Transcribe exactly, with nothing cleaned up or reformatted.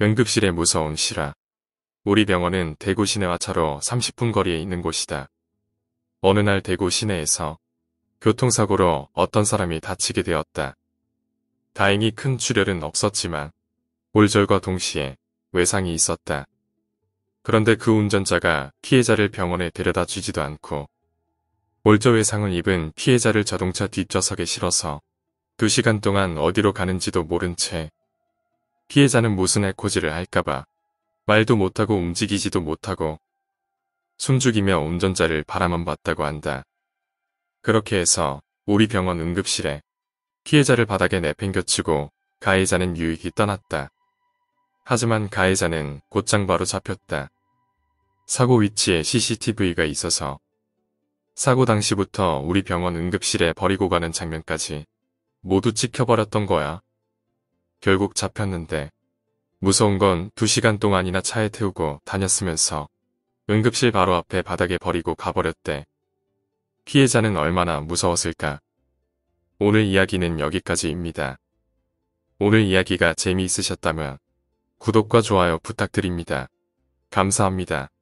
응급실의 무서운 실화. 우리 병원은 대구 시내와 차로 삼십 분 거리에 있는 곳이다. 어느 날 대구 시내에서 교통사고로 어떤 사람이 다치게 되었다. 다행히 큰 출혈은 없었지만 골절과 동시에 외상이 있었다. 그런데 그 운전자가 피해자를 병원에 데려다 주지도 않고 골절 외상을 입은 피해자를 자동차 뒷좌석에 실어서 두 시간 동안 어디로 가는지도 모른 채 피해자는 무슨 해코지를 할까봐 말도 못하고 움직이지도 못하고 숨죽이며 운전자를 바라만 봤다고 한다. 그렇게 해서 우리 병원 응급실에 피해자를 바닥에 내팽겨치고 가해자는 유익이 떠났다. 하지만 가해자는 곧장 바로 잡혔다. 사고 위치에 씨씨티비가 있어서 사고 당시부터 우리 병원 응급실에 버리고 가는 장면까지 모두 찍혀버렸던 거야. 결국 잡혔는데 무서운 건 두 시간 동안이나 차에 태우고 다녔으면서 응급실 바로 앞에 바닥에 버리고 가버렸대. 피해자는 얼마나 무서웠을까? 오늘 이야기는 여기까지입니다. 오늘 이야기가 재미있으셨다면 구독과 좋아요 부탁드립니다. 감사합니다.